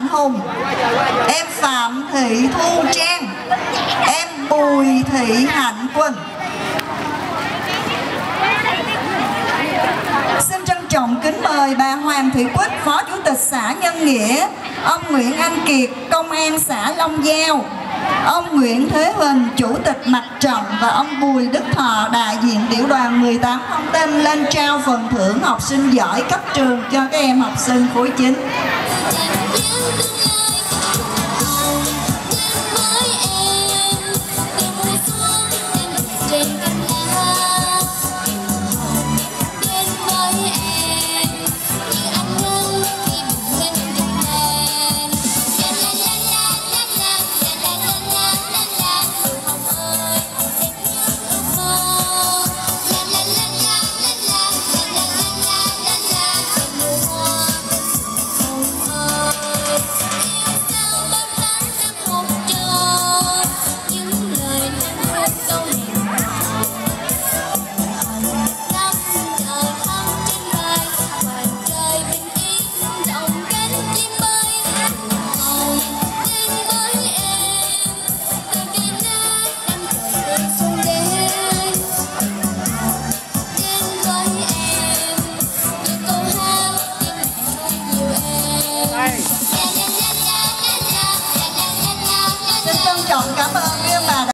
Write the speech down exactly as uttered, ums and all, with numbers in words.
Hùng, em Phạm Thị Thu Trang, em Bùi Thị Hạnh Quỳnh. Xin trân trọng kính mời bà Hoàng Thị Quýt, Phó Chủ tịch xã Nhân Nghĩa, ông Nguyễn Anh Kiệt, Công an xã Long Giao, ông Nguyễn Thế Huỳnh, Chủ tịch Mặt trận và ông Bùi Đức Thọ, đại diện tiểu đoàn mười tám thông tin lên trao phần thưởng học sinh giỏi cấp trường cho các em học sinh khối chín. Xin trân trọng cảm ơn các bạn.